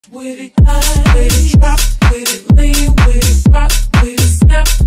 With it high, with it drop, with it lean, with it rock, with it snap.